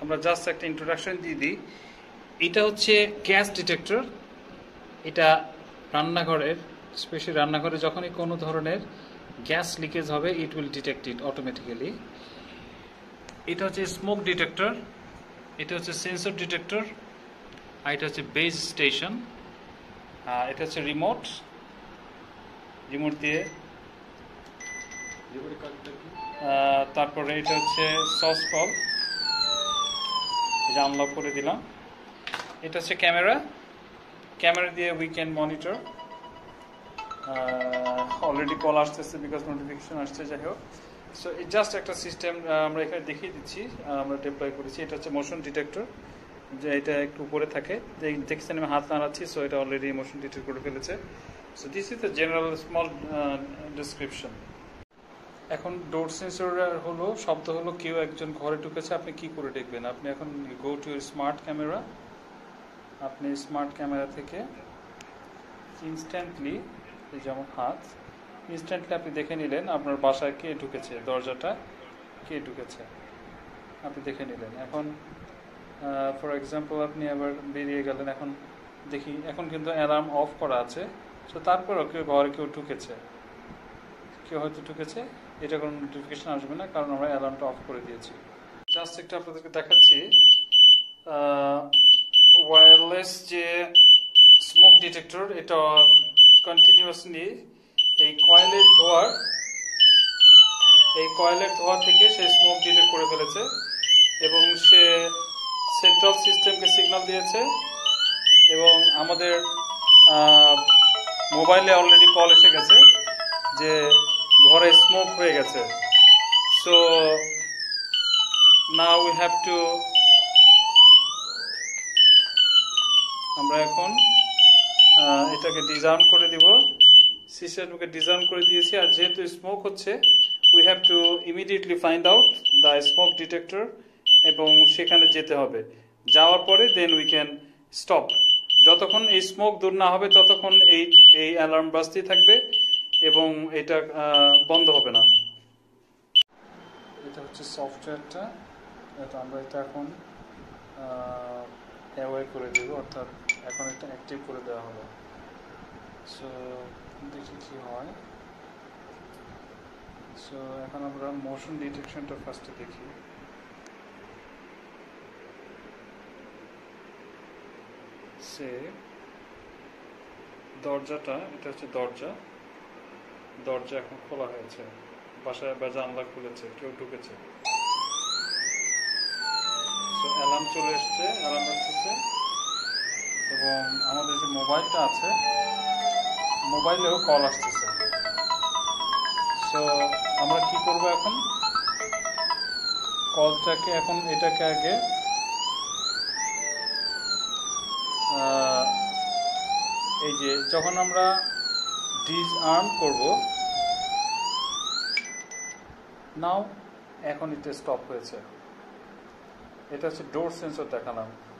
আমরা জাস্ট একটা ইন্ট্রোডাকশন দিয়ে দিই। এটা হচ্ছে গ্যাস ডিটেক্টর। এটা রান্নাঘরের, স্পেশালি রান্নাঘরে যখনই কোনো ধরনের গ্যাস লিকেজ হবে, it will detect it automatically. এটা হচ্ছে স্মোক ডিটেক্টর, এটা হচ্ছে সেন্সর ডিটেক্টর, আর এটা হচ্ছে বেস স্টেশন। এটা হচ্ছে রিমোট দিয়ে, তারপরে এটা হচ্ছে সস কল, এটা আনলক করে দিলাম। এটা হচ্ছে ক্যামেরা দিয়ে we can monitor. Already call আসতেছে বিকজ নোটিফিকেশন আসছে, যাই হোক। সো এই জাস্ট একটা সিস্টেম আমরা এখানে দেখিয়ে দিচ্ছি, আমরা ডিপ্লয় করেছি। এটা হচ্ছে মোশন ডিটেক্টর, যে এটা একটু উপরে থাকে, দেখছেন আমি হাত নাড়াচ্ছি, সো এটা অলরেডি মোশন ডিটেক্ট করে ফেলেছে। So this is the general small description. এখন ডোর সেন্সর হলো, শব্দ হলো কেউ একজন ঘরে ঢুকেছে, আপনি কি করে দেখবেন? আপনি এখন go to your smart camera. আপনি স্মার্ট ক্যামেরা থেকে ইনস্ট্যান্টলি, যেমন হাত, ইনস্ট্যান্টলি আপনি দেখে নিলেন আপনার বাসায় কে ঢুকেছে, দরজাটা কে ঢুকেছে আপনি দেখে নিলেন। এখন ফর এক্সাম্পল আপনি আবার বেরিয়ে গেলেন, এখন দেখি, এখন কিন্তু অ্যালার্ম অফ করা আছে। সো তারপরও ঘরে কেউ ঢুকেছে, কেউ হয়তো ঢুকেছে, এটা কোনো নোটিফিকেশন আসবে না, কারণ আমরা অ্যালার্মটা অফ করে দিয়েছি। জাস্ট একটা আপনাদেরকে দেখাচ্ছি, ওয়্যারলেস যে স্মোক ডিটেক্টর, এটা কন্টিনিউয়াসলি এই কয়েলের ধোঁয়া থেকে সে স্মোক ডিটেক্ট করে ফেলেছে, এবং সে সেন্ট্রাল সিস্টেমকে সিগন্যাল দিয়েছে, এবং আমাদের মোবাইলে অলরেডি কল এসে গেছে যে ঘরে স্মোক হয়ে গেছে। So now we have to, আমরা এখন এটাকে ডিসআর্ম করে দিব, সিস্টেমকে ডিসআর্ম করে দিয়েছি। আর যেহেতু স্মোক হচ্ছে, we have to immediately find out the smoke detector, এবং সেখানে যেতে হবে। যাওয়ার পরে দেন উই ক্যান স্টপ। যতক্ষণ এই স্মোক দূর না হবে ততক্ষণ এই অ্যালার্ম বাজতেই থাকবে এবং এটা বন্ধ হবে না। এটা হচ্ছে সফটওয়্যারটা, এটা আমরা এটা এখন অ্যাওয়ে করে দেব, অর্থাৎ এখন এটা অ্যাক্টিভ করে দেওয়া হবে। সো দেখি কি হয়। সো এখন আমরা মোশন ডিটেকশনটা ফার্স্টে দেখি। সে দরজাটা, এটা হচ্ছে দরজা এখন খোলা হয়েছে, বাসায় বা জানলা খুলেছে, কেউ ঢুকেছে। সো অ্যালার্ম চলে এসছে, অ্যালার্ম বাজছে, এবং আমাদের যে মোবাইলটা আছে, মোবাইলেও কল আসতেছে। সো আমরা কি করব এখন? কলটাকে এখন, এটাকে আগে এই যে যখন আমরা ডিসআর্ম করব, নাও এখন এটা স্টপ হয়েছে। এটা হচ্ছে ডোর সেন্সর দেখালাম।